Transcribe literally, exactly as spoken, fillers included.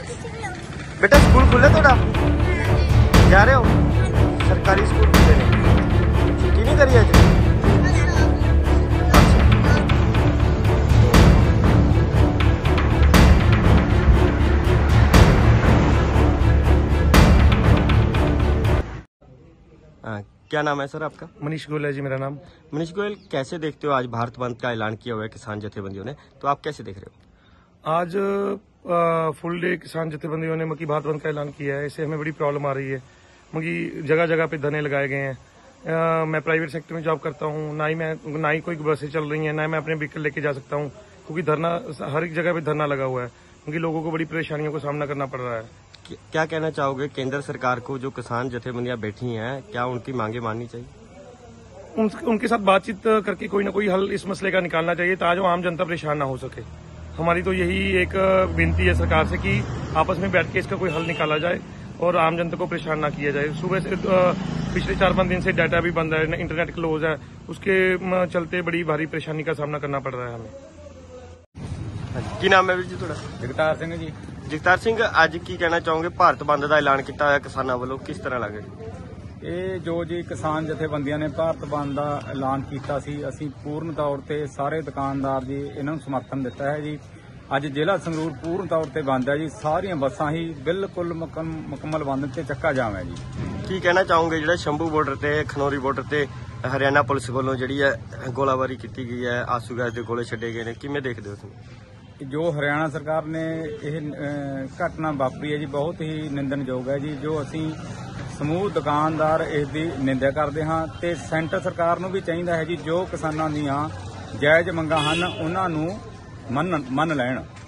बेटा स्कूल खुले थोड़ा जा रहे हो? सरकारी स्कूल खुले ने, छुट्टी नहीं करी अज? हाँ, क्या नाम है सर आपका? मनीष गोयल है जी मेरा नाम। मनीष गोयल, कैसे देखते हो आज भारत बंद का ऐलान किया हुआ है किसान जथेबंदियों ने, तो आप कैसे देख रहे हो? आज आ, फुल डे किसान जथेबंदियों ने मकी भारत बंद का ऐलान किया है। इससे हमें बड़ी प्रॉब्लम आ रही है। मकी जगह जगह पे धरने लगाए गए हैं। आ, मैं प्राइवेट सेक्टर में जॉब करता हूँ, ना ही मैं ना ही कोई बसें चल रही हैं, ना ही मैं अपने व्हीकल लेके जा सकता हूँ, क्योंकि धरना हर एक जगह पे धरना लगा हुआ है। क्योंकि लोगों को बड़ी परेशानियों का सामना करना पड़ रहा है। क्या कहना चाहोगे केंद्र सरकार को, जो किसान जथेबंदियां बैठी हैं, क्या उनकी मांगे माननी चाहिए? उन, उनके साथ बातचीत करके कोई ना कोई हल इस मसले का निकालना चाहिए, ताकि आम जनता परेशान ना हो सके। हमारी तो यही एक विनती है सरकार से कि आपस में बैठ के इसका कोई हल निकाला जाए और आम जनता को परेशान ना किया जाए। सुबह से पिछले चार पांच दिन से डाटा भी बंद है, इंटरनेट क्लोज है, उसके चलते बड़ी भारी परेशानी का सामना करना पड़ रहा है हमें। की नाम है वीर जी थोड़ा? जगतार सिंह जी। जगतार सिंह, ਅੱਜ ਕੀ ਕਹਿਣਾ ਚਾਹੋਗੇ ਭਾਰਤ ਬੰਦ ਦਾ ਐਲਾਨ ਕੀਤਾ ਹੋਇਆ ਕਿਸਾਨਾਂ ਵੱਲੋਂ, ਕਿਸ ਤਰ੍ਹਾਂ ਲੱਗ ਰਿਹਾ? ਇਹ ਜੋ ਜੀ ਕਿਸਾਨ ਜਥੇਬੰਦੀਆਂ ਨੇ ਭਾਰਤ ਬੰਦ ਦਾ ਐਲਾਨ ਕੀਤਾ ਸੀ, ਅਸੀਂ ਪੂਰਨ ਤੌਰ ਤੇ ਸਾਰੇ ਦੁਕਾਨਦਾਰ ਜੀ ਇਹਨਾਂ ਨੂੰ ਸਮਰਥਨ ਦਿੱਤਾ ਹੈ ਜੀ। ਅੱਜ ਜ਼ਿਲ੍ਹਾ ਸੰਗਰੂਰ ਪੂਰਨ ਤੌਰ ਤੇ ਬੰਦ ਹੈ ਜੀ। ਸਾਰੀਆਂ ਬੱਸਾਂ ਹੀ ਬਿਲਕੁਲ ਮੁਕੰਮਲ ਬੰਦ ਤੇ ਚੱਕਾ ਜਾਮ ਹੈ ਜੀ। ਕੀ ਕਹਿਣਾ ਚਾਹੋਗੇ ਜਿਹੜਾ ਸ਼ੰਭੂ ਬਾਰਡਰ ਤੇ ਖਨੌਰੀ ਬਾਰਡਰ ਤੇ ਹਰਿਆਣਾ ਪੁਲਿਸ ਵੱਲੋਂ ਜਿਹੜੀ ਹੈ ਗੋਲਾਬਾਰੀ ਕੀਤੀ ਗਈ ਹੈ, ਆਸੂ ਗੈਸ ਦੇ ਗੋਲੇ ਛੱਡੇ ਗਏ ਨੇ, ਕਿਵੇਂ ਦੇਖਦੇ ਹੋ ਤੁਸੀਂ? जो हरियाणा सरकार ने यह घटना वापरी है जी, बहुत ही निंदनयोग है जी। जो असी समूह दुकानदार इसकी निंदा करते हाँ, ते सेंटर सरकार नूं भी चाहिए है जी, जो किसानां दीयां जायज़ मंगां हन उन्हां नूं मन मन लैण।